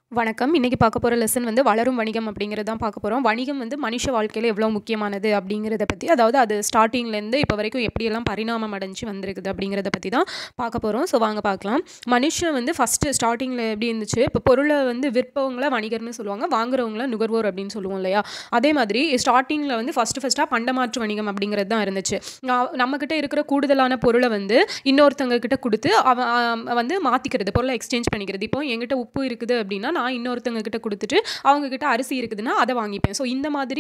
வணக்கம். இன்னைக்கு பார்க்க போற லெசன் வந்து வளரும் வணிகம் அப்படிங்கிறது தான் பார்க்க போறோம். வணிகம் வந்து மனுஷ வாழ்க்கையில எவ்வளோ முக்கியமானது அப்படிங்கிறத பத்தி, அதாவது அது ஸ்டார்ட்டிங்லேருந்து இப்போ வரைக்கும் எப்படியெல்லாம் பரிணாமம் அடைஞ்சு வந்திருக்குது அப்படிங்கிறத பத்தி தான் பார்க்க போறோம். ஸோ வாங்க பார்க்கலாம். மனுஷன் வந்து ஃபஸ்ட்டு ஸ்டார்ட்டிங்கில் எப்படி இருந்துச்சு, இப்போ பொருளை வந்து விற்பவங்கள வணிகர்னு சொல்லுவாங்க, வாங்குறவங்கள நுகர்வோர் அப்படின்னு சொல்லுவோம் இல்லையா? அதே மாதிரி ஸ்டார்ட்டிங்கில் வந்து ஃபஸ்ட்டாக பண்டமாற்று வணிகம் அப்படிங்கிறது தான் இருந்துச்சு. நம்மக்கிட்ட இருக்கிற கூடுதலான பொருளை வந்து இன்னொருத்தங்க கிட்ட கொடுத்து வந்து மாற்றிக்கிறது, பொருளை எக்ஸ்சேஞ்ச் பண்ணிக்கிறது. இப்போ என்கிட்ட உப்பு இருக்குது அப்படின்னா நான் இன்னொருத்தங்க கிட்ட கொடுத்துட்டு அவங்க கிட்ட அரிசி இருக்குதுன்னா அதை வாங்கிப்பேன். ஸோ இந்த மாதிரி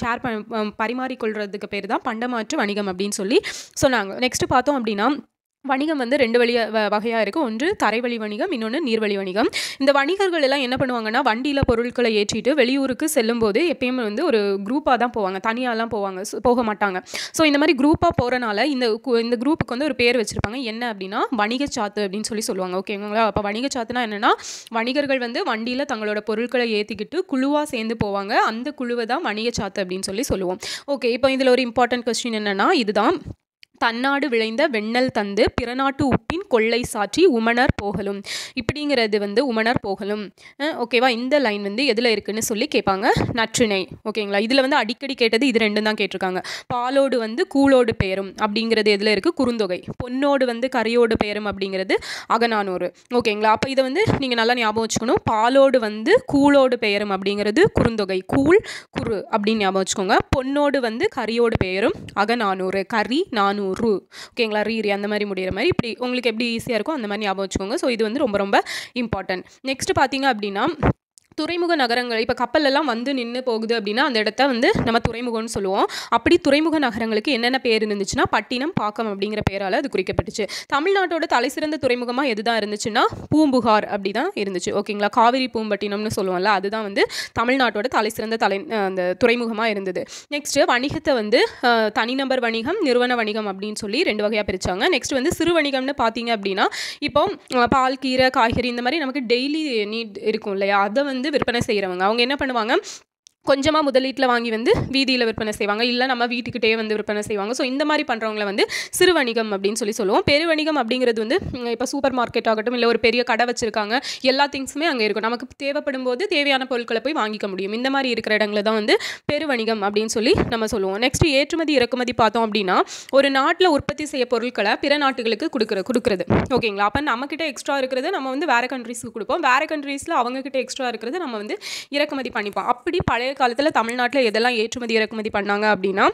பரிமாறிக்கொள்றதுக்கு பேர் தான் பண்டமாற்று வணிகம் அப்படின்னு சொல்லி சொன்னாங்க. நெக்ஸ்ட் பார்த்தோம் அப்படின்னா வணிகம் வந்து 2 வகையாக இருக்குது. ஒன்று தரைவழி வணிகம், இன்னொன்று நீர்வழி வணிகம். இந்த வணிகர்கள் எல்லாம் என்ன பண்ணுவாங்கன்னா, வண்டியில் பொருட்களை ஏற்றிட்டு வெளியூருக்கு செல்லும்போது எப்பயுமே வந்து ஒரு குரூப்பாக தான் போவாங்க, தனியாலாம் போக மாட்டாங்க. ஸோ இந்த மாதிரி குரூப்பாக போகிறனால இந்த குரூப்புக்கு வந்து ஒரு பேர் வச்சுருப்பாங்க. என்ன அப்படின்னா வணிகச்சாத்து அப்படின்னு சொல்லுவாங்க. ஓகேங்களா? அப்போ வணிகச்சாத்துனா என்னென்னா, வணிகர்கள் வந்து வண்டியில் தங்களோட பொருட்களை ஏற்றிக்கிட்டு குழுவாக சேர்ந்து போவாங்க. அந்த குழுவை தான் வணிகச்சாத்து அப்படின்னு சொல்லுவோம். ஓகே, இப்போ இதில் ஒரு இம்பார்ட்டன்ட் கொஸ்டின் என்னென்னா, இதுதான் தன்னாடு விளைந்த வெண்ணெல் தந்து பிறநாட்டு உப்பின் கொள்ளை சாற்றி உமணர் போகலும். இப்படிங்கிறது வந்து உமணர் போகலும். ஓகேவா? இந்த லைன் வந்து எதில் இருக்குன்னு சொல்லி கேட்பாங்க. நற்றிணை. ஓகேங்களா? இதில் வந்து அடிக்கடி கேட்டது இது ரெண்டும் தான் கேட்டிருக்காங்க. பாலோடு வந்து கூலோடு பெயரும் அப்படிங்கிறது எதில் இருக்குது? குறுந்தொகை. பொன்னோடு வந்து கரையோடு பெயரும் அப்படிங்கிறது அகநானூறு. ஓகேங்களா? அப்போ இதை வந்து நீங்கள் நல்லா ஞாபகம் வச்சுக்கணும். பாலோடு வந்து கூலோடு பெயரும் அப்படிங்கிறது குறுந்தொகை, கூல் குறு அப்படின்னு ஞாபகம் வச்சுக்கோங்க. பொன்னோடு வந்து கரியோடு பெயரும் அகநானூறு, கரி நானூறு. ஓகேங்களா? ரீரி அந்த மாதிரி முடிகிற மாதிரி இப்படி உங்களுக்கு எப்படி ஈஸியாக இருக்கும் அந்த மாதிரி ஞாபகம் வச்சுக்கோங்க. ஸோ இது வந்து ரொம்ப ரொம்ப இம்பார்ட்டன்ட். நெக்ஸ்ட் பார்த்தீங்க அப்படின்னா, துறைமுக நகரங்கள், இப்போ கப்பலெல்லாம் வந்து நின்று போகுது அப்படின்னா அந்த இடத்த வந்து நம்ம துறைமுகம்னு சொல்லுவோம். அப்படி துறைமுக நகரங்களுக்கு என்னென்ன பேர் இருந்துச்சுன்னா பட்டினம், பாக்கம் அப்படிங்கிற பேரால் அது குறிக்கப்பட்டுச்சு. தமிழ்நாட்டோட தலைசிறந்த துறைமுகமாக எது தான் இருந்துச்சுன்னா பூம்புகார் அப்படி தான் இருந்துச்சு. ஓகேங்களா? காவிரி பூம்பட்டினம்னு சொல்லுவோம்ல, அதுதான் வந்து தமிழ்நாட்டோட தலைசிறந்த அந்த துறைமுகமாக இருந்தது. நெக்ஸ்ட்டு வணிகத்தை வந்து தனிநபர் வணிகம், நிறுவன வணிகம் அப்படின்னு சொல்லி 2 வகையாக பிரித்தாங்க. நெக்ஸ்ட் வந்து சிறு வணிகம்னு பார்த்தீங்க அப்படின்னா, இப்போ பால், கீரை, காய்கறி இந்த மாதிரி நமக்கு டெய்லி நீட் இருக்கும் இல்லையா, அதை வந்து விற்பனை செய்கிறவங்க அவங்க என்ன பண்ணுவாங்க, கொஞ்சமாக முதலீட்டில் வாங்கி வந்து வீதியில் விற்பனை செய்வாங்க, இல்லை நம்ம வீட்டுக்கிட்டே வந்து விற்பனை செய்வாங்க. ஸோ இந்த மாதிரி பண்ணுறவங்கள வந்து சிறு வணிகம் அப்படின்னு சொல்லுவோம். பெரு வணிகம் அப்படிங்கிறது வந்து இப்போ சூப்பர் மார்க்கெட் ஆகட்டும், இல்லை ஒரு பெரிய கடை வச்சுருக்காங்க, எல்லா திங்ஸுமே அங்கே இருக்கும், நமக்கு தேவைப்படும் போது தேவையான பொருட்களை போய் வாங்கிக்க முடியும். இந்த மாதிரி இருக்கிற இடங்களை தான் வந்து பெரு வணிகம் அப்படின்னு சொல்லி நம்ம சொல்லுவோம். நெக்ஸ்ட் ஏற்றுமதி இறக்குமதி பார்த்தோம் அப்படின்னா, ஒரு நாட்டில் உற்பத்தி செய்ய பொருட்களை பிற நாட்டுகளுக்கு கொடுக்குறது. ஓகேங்களா? அப்போ நம்மக்கிட்ட எக்ஸ்ட்ரா இருக்கிறது நம்ம வந்து வேறு கண்ட்ரீஸ்க்கு கொடுப்போம், வேறு கண்ட்ரீஸில் அவங்கக்கிட்ட எக்ஸ்ட்ரா இருக்கிறது நம்ம வந்து இறக்குமதி பண்ணிப்போம். அப்படி பழைய காலத்தில் தமிழ்நாட்டில் எதெல்லாம் ஏற்றுமதி இறக்குமதி பண்ணாங்க அப்படின்னா,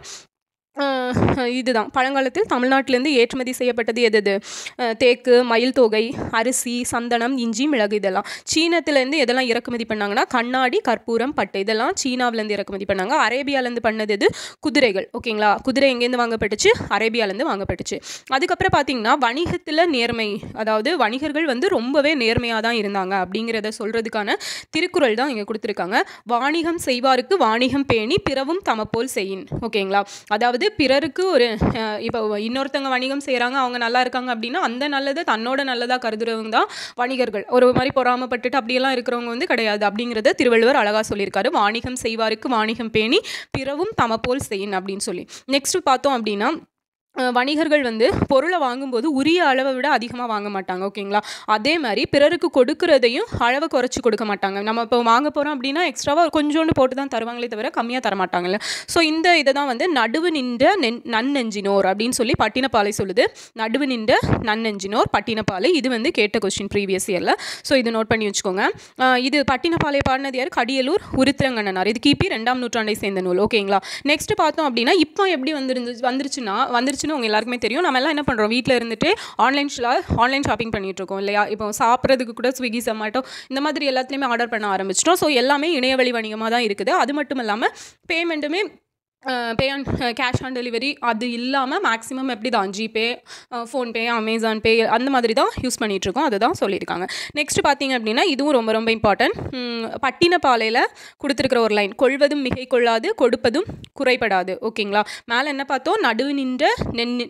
இதுதான் பழங்காலத்தில் தமிழ்நாட்டிலேருந்து ஏற்றுமதி செய்யப்பட்டது எது? தேக்கு, மயில் தொகை, அரிசி, சந்தனம், இஞ்சி, மிளகு. இதெல்லாம் சீனத்திலேருந்து எதெல்லாம் இறக்குமதி பண்ணாங்கன்னா கண்ணாடி, கற்பூரம், பட்டு. இதெல்லாம் சீனாவிலேருந்து இறக்குமதி பண்ணாங்க. அரேபியாவிலேருந்து பண்ணது எது? குதிரைகள். ஓகேங்களா? குதிரை எங்கேருந்து வாங்கப்பட்டுச்சு? அரேபியாவிலேருந்து வாங்கப்பட்டுச்சு. அதுக்கப்புறம் பார்த்தீங்கன்னா வணிகத்தில் நேர்மை, அதாவது வணிகர்கள் வந்து ரொம்பவே நேர்மையாக தான் இருந்தாங்க அப்படிங்கிறத சொல்கிறதுக்கான திருக்குறள் தான் இங்கே கொடுத்துருக்காங்க. வாணிகம் செய்வாருக்கு வாணிகம் பேணி பிறவும் தமப்போல் செய்யின். ஓகேங்களா? அதாவது பிறருக்கு ஒரு இப்போ இன்னொருத்தங்க வணிகம் செய்கிறாங்க, அவங்க நல்லா இருக்காங்க அப்படின்னா அந்த நல்லதை தன்னோட நல்லதாக கருதுறவங்க தான் வணிகர்கள். ஒரு மாதிரி பொறாமப்பட்டுட்டு அப்படியெல்லாம் இருக்கிறவங்க வந்து கிடையாது அப்படிங்கிறத திருவள்ளுவர் அழகாக சொல்லியிருக்காரு. வாணிகம் செய்வாருக்கு வாணிகம் பேணி பிறவும் தமப்போல் செய்யின் அப்படின்னு சொல்லி. நெக்ஸ்ட் பார்த்தோம் அப்படின்னா, வணிகர்கள் வந்து பொருளை வாங்கும்போது உரிய அளவை விட அதிகமாக வாங்க மாட்டாங்க. ஓகேங்களா? அதே மாதிரி பிறருக்கு கொடுக்குறதையும் அளவை குறைச்சி கொடுக்க மாட்டாங்க. நம்ம இப்போ வாங்க போகிறோம் அப்படின்னா எக்ஸ்ட்ராவாக கொஞ்சோண்டு போட்டு தான் தருவாங்களே தவிர கம்மியாக தரமாட்டாங்கல்ல. ஸோ இதை தான் வந்து நடுவு நின்ற நன்னெஞ்சினோர் அப்படின்னு சொல்லி பட்டினப்பாலை சொல்லுது. நடுவு நின்ற நன்னெஞ்சினோர் பட்டினப்பாலை. இது வந்து கேட்ட கொஸ்டின் ப்ரீவியஸ் இயரில். ஸோ இது நோட் பண்ணி வச்சுக்கோங்க. இது பட்டினப்பாலை பாடினது யார்? கடியலூர் உருத்திரங்கண்ணனார். இது கிபி 2ஆம் நூற்றாண்டை சேர்ந்த நூல். ஓகேங்களா? நெக்ஸ்ட் பார்த்தோம் அப்படின்னா, இப்போ எப்படி வந்துருச்சுன்னு உங்க எல்லாருக்குமே தெரியும். நம்ம எல்லாம் என்ன பண்ணுறோம், வீட்டில் இருந்துட்டு ஆன்லைன் ஷாப்பிங் பண்ணிட்டு இருக்கோம் இல்லையா? இப்போ சாப்பிட்றதுக்கு கூட ஸ்விக்கி, சொமேட்டோ இந்த மாதிரி எல்லாத்துலேயுமே ஆர்டர் பண்ண ஆரம்பிச்சிட்டோம். ஸோ எல்லாமே இணையவழி வணிகமாக தான் இருக்குது. அது மட்டும் இல்லாமல் பேமெண்ட்டுமே pay on cash on delivery அது இல்லாமல் மேக்ஸிமம் எப்படி தான் ஜிபே, ஃபோன்பே, அமேசான் பே அந்த மாதிரி தான் யூஸ் பண்ணிகிட்ருக்கோம். அதுதான் சொல்லியிருக்காங்க. நெக்ஸ்ட் பார்த்தீங்க அப்படின்னா, இதுவும் ரொம்ப ரொம்ப இம்பார்ட்டன்ட். பட்டினப்பாலையில் கொடுத்துருக்கிற ஒரு லைன், கொள்வதும் மிகை கொள்ளாது கொடுப்பதும் குறைபடாது. ஓகேங்களா? மேலே என்ன பார்த்தோம்? நடுவு நின்ற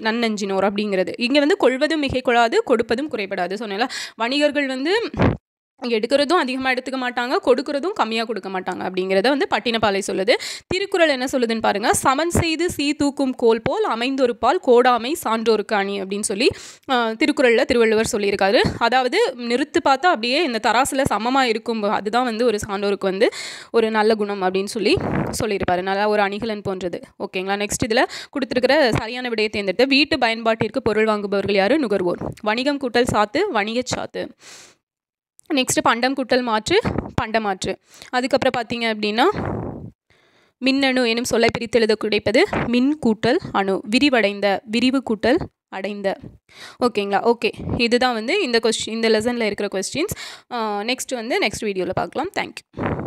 நன்னெஞ்சினோர் அப்படிங்கிறது. இங்கே வந்து கொள்வதும் மிகை கொள்ளாது கொடுப்பதும் குறைபடாது சொன்னேன்ல. வணிகர்கள் வந்து எடுக்கிறதும் அதிகமாக எடுத்துக்க மாட்டாங்க, கொடுக்கறதும் கம்மியாக கொடுக்க மாட்டாங்க அப்படிங்கிறத வந்து பட்டினப்பாலை சொல்லுது. திருக்குறள் என்ன சொல்லுதுன்னு பாருங்கள். சமன் செய்து தூக்கும் கோல் போல் அமைந்தொரு பால் கோடாமை சான்றோருக்கு அணி அப்படின்னு சொல்லி திருக்குறளில் திருவள்ளுவர் சொல்லியிருக்காரு. அதாவது நிறுத்து பார்த்தா அப்படியே இந்த தராசில் சமமாக இருக்கும், அதுதான் வந்து ஒரு சான்றோருக்கு வந்து ஒரு நல்ல குணம் அப்படின்னு சொல்லியிருப்பாரு. நல்லா ஒரு அணிகலன் போன்றது. ஓகேங்களா. நெக்ஸ்ட் இதில் கொடுத்துருக்கிற சரியான விடையை தேர்ந்தெடுத்து வீட்டு பயன்பாட்டிற்கு பொருள் வாங்குபவர்கள் யார்? நுகர்வோர். வணிகம் கூட்டல் சாத்து வணிகச் சாத்து. நெக்ஸ்ட்டு பண்டம் கூட்டல் மாற்று பண்டமாற்று. அதுக்கப்புறம் பார்த்தீங்க அப்படின்னா மின்னணு எனும் சொல்லை பிரித்து எழுத கிடைப்பது மின் கூட்டல் அணு. விரிவடைந்த விரிவு கூட்டல் அடைந்த. ஓகேங்களா. ஓகே, இதுதான் வந்து இந்த லெசனில் இருக்கிற கொஸ்டின்ஸ். நெக்ஸ்ட் வீடியோவில் பார்க்கலாம். தேங்க்யூ.